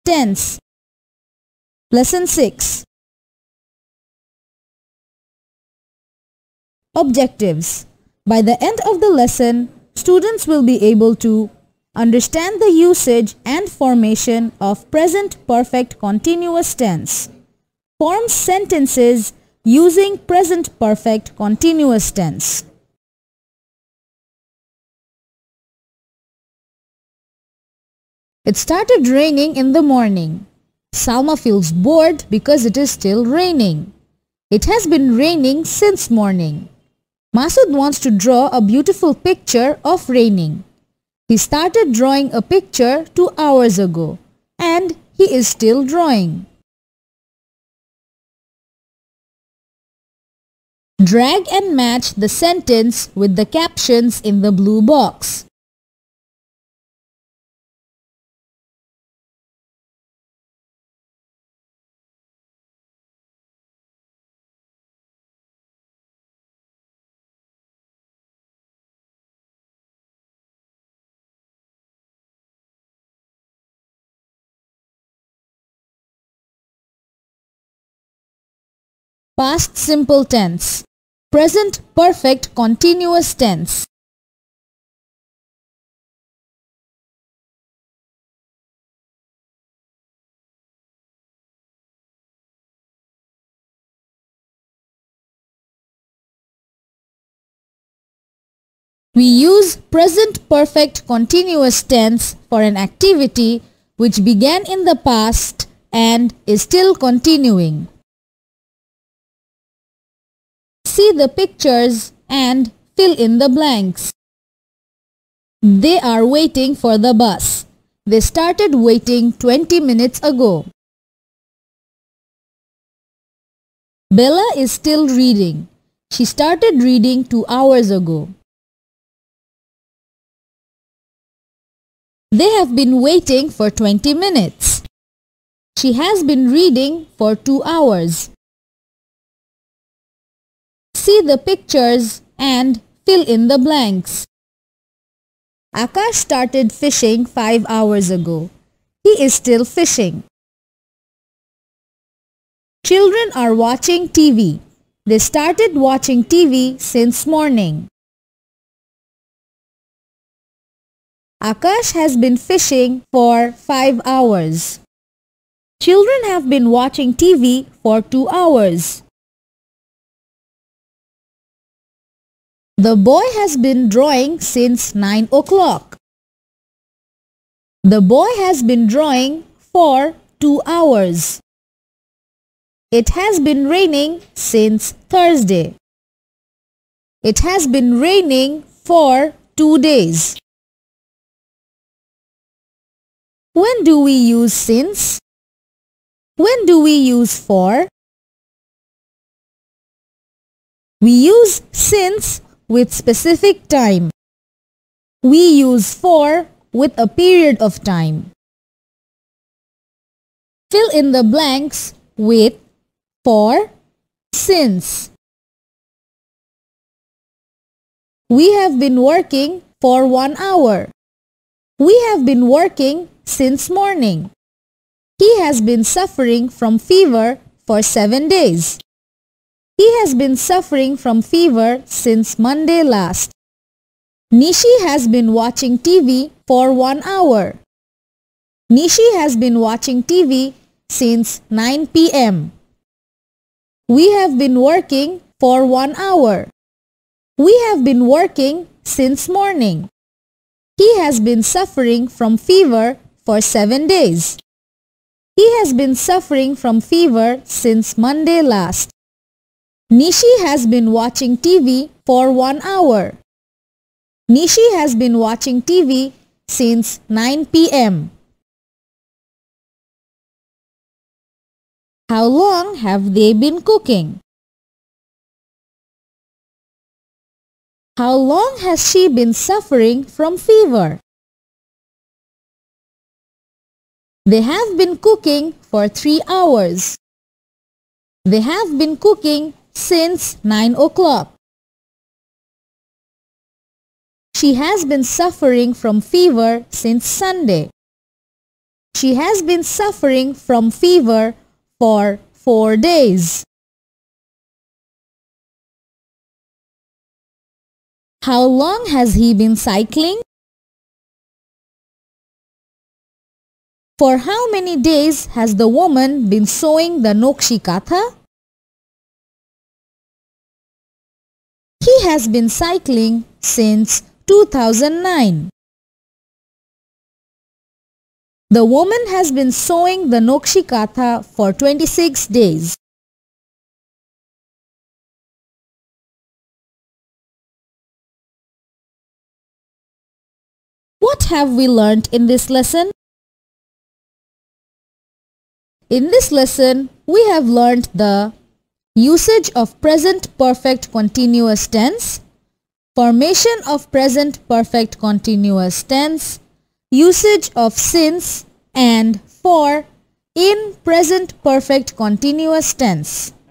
Tense. Lesson 6. Objectives. By the end of the lesson, students will be able to understand the usage and formation of present perfect continuous tense. Form sentences using present perfect continuous tense. It started raining in the morning. Salma feels bored because it is still raining. It has been raining since morning. Masood wants to draw a beautiful picture of raining. He started drawing a picture 2 hours ago and he is still drawing. Drag and match the sentence with the captions in the blue box. Past simple tense. Present perfect continuous tense. We use present perfect continuous tense for an activity which began in the past and is still continuing. See the pictures and fill in the blanks. They are waiting for the bus. They started waiting 20 minutes ago. Bella is still reading. She started reading 2 hours ago. They have been waiting for 20 minutes. She has been reading for 2 hours. See the pictures and fill in the blanks. Akash started fishing 5 hours ago. He is still fishing. Children are watching TV. They started watching TV since morning. Akash has been fishing for 5 hours. Children have been watching TV for 2 hours. The boy has been drawing since 9 o'clock. The boy has been drawing for 2 hours. It has been raining since Thursday. It has been raining for 2 days. When do we use since? When do we use for? We use since with specific time. We use for with a period of time. Fill in the blanks with for, since. We have been working for 1 hour. We have been working since morning. He has been suffering from fever for 7 days. He has been suffering from fever since Monday last. Nishi has been watching TV for 1 hour. Nishi has been watching TV since 9 p.m. We have been working for 1 hour. We have been working since morning. He has been suffering from fever for 7 days. He has been suffering from fever since Monday last. Nishi has been watching TV for 1 hour. Nishi has been watching TV since 9 p.m. How long have they been cooking? How long has she been suffering from fever? They have been cooking for 3 hours. They have been cooking since 9 o'clock. She has been suffering from fever since Sunday. She has been suffering from fever for 4 days. How long has he been cycling? For how many days has the woman been sewing the Nokshi Katha? He has been cycling since 2009. The woman has been sewing the Nokshi Katha for 26 days. What have we learnt in this lesson? In this lesson, we have learnt the usage of present perfect continuous tense, formation of present perfect continuous tense, usage of since and for in present perfect continuous tense.